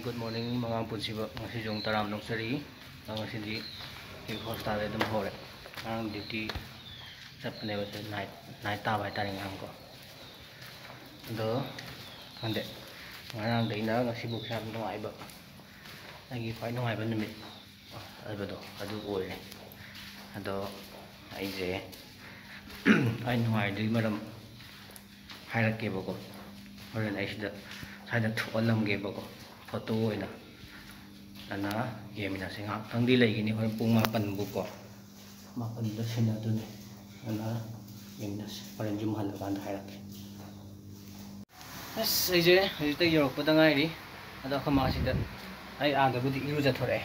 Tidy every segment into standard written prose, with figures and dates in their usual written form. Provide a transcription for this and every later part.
good morning mga punsiba ngasi jong taram noksari ngasi di hostel edum hore ang duty sapne ba night ta bai taring ang ko do ande ngarang dei na ngasi buk sam noi ba agi phai noi ba numit ai ba do adu oi ne ado ai je ai noi dei maram hairak ke ba ko horen ai sida saida tholam ge ba ko photo oina ana yemina singa tangdi leigini hor pung 8 bu ko 8 da sina dun ana yemina paran jum hal kan hairak as ai je te yorok pada ngai ri ada khama sida ai aga budi iru ja thore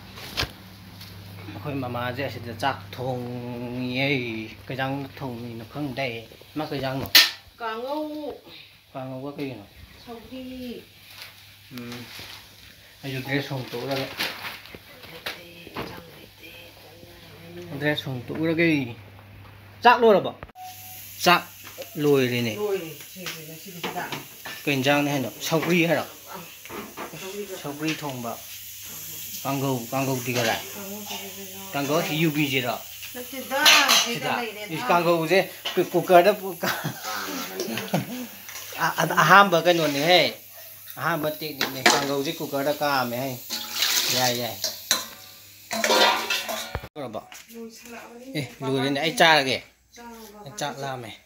khoi mama je sida chak thong ye kajang thong ni no khang dai ma kajang no cả ngâu ka ngwa ke no sau đi ayo dress hong to ra dress hong to ra cái chak lo ra ba chak lôi đi này rồi thì là xin đạn cái rang này nó sau khi hay rồi sau khi thong ba càng gầu thì cái này càng gầu thì UV gì đó nó chỉ đó thì đó cái này càng gầu chứ cái cooker đó ham bờ cái nồi này hay ham bờ tiệt này càng gầu chứ cooker đó cam này hay dài rồi bỏ lùi lên này cha là kì cha làm này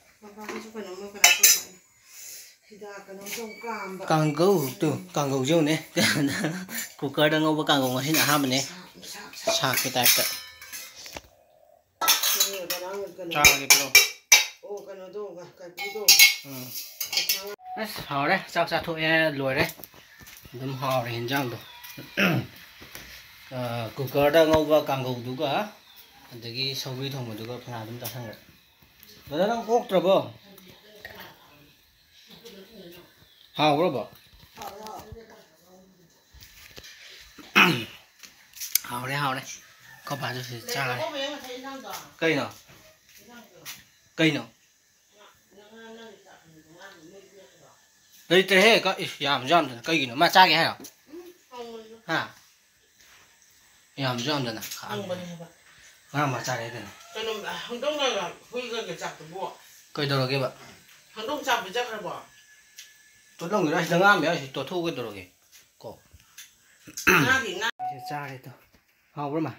càng gầu dương này cooker đang ngâu với càng gầu mà thế nào ham này sạc cái tay cái cha cái pro hào đấy sao sao thôi lùi đấy đâm hào để hình dạng rồi cooker đang ngâu với càng gầu đúng cả cái sau khi thùng mà đúng cả phải làm chúng ta sang rồi đó đang cốt rồi bơ hào rồi bơ hào đấy có bà cho chị cha này cây nào đây thế hệ có giảm cây gì nữa mà cha cái hay à hả giảm rồi nè mà cha đấy nè cái nó hàng đông này là huy cái chặt từ bộ cây đâu rồi kia bạn hàng đông chặt bị chắc là bỏ tôi lông người ta đang ăn mấy tôi thu cái đâu rồi kì cổ nga thì nga cha đấy tôi hào rồi mà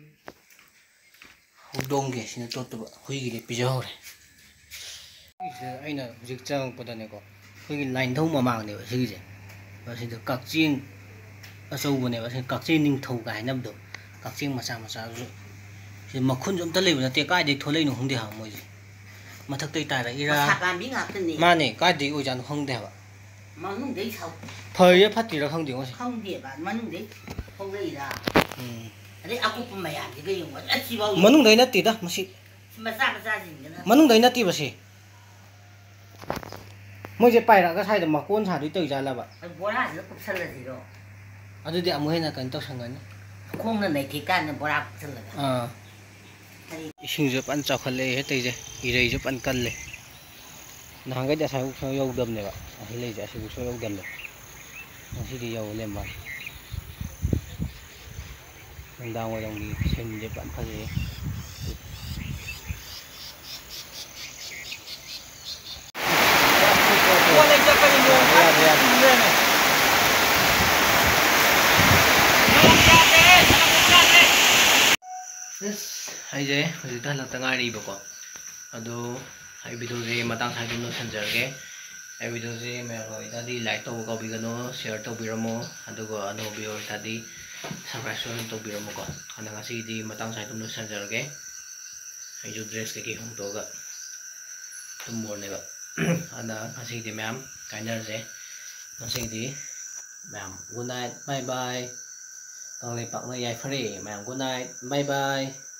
hùng đông kì xin tôi huy cái đấy bây giờ này anh là dịch trang của này có huy lành thông mà màng này vậy gì và xin được cặc chiên ở sâu này và xin cặc chiên ninh thầu cái năm được cặc chiên mà sao rồi thì mà khôn chúng ta lấy là tiền cái để thôi lấy nó không để hàng mồi gì mà thực tế tại là ira mà này cái để ôi chẳng không đẹp ạ mà nung đấy sao thời phát triển là không điểm không đẹp à mà nung đấy không lấy ra đấy aku pemayan thì cái dùng mà chỉ bao mà nung đấy nó tịt đó mà ra gì nữa mà nung đấy nó tịt gì mới chỉ bay là cái thay được mà cuốn thả đi từ ra là vậy bố ra nó cũng sân là gì rồi à tôi đẹp mới là cần tao sang gần không là này thì can là bố ra cũng sân là sinh giúp ăn chọc khăn hết tay gì đây giúp ăn cân này nàng cái đã sao dâu đầm này bạn hay lấy giả sử sao dâu đầm này nó sẽ đi dâu lên mà mình đang ngoài đồng đi xin giúp bạn khăn gì hay je hujita la tanga ri bako ado ai video je matang sai no sanjar ge ai video je me roi ta di like to ko bi gano share to bi ramo ado go ano bi oi ta di subscribe to bi ramo ko ana ngasi di matang sai no sanjar ge ai ju dress ke ki hong to ga tum bor ne ba ana ngasi di ma'am kainer je ngasi di ma'am good night bye bye. Còn lại bạn ơi, free, ma'am good night, bye bye.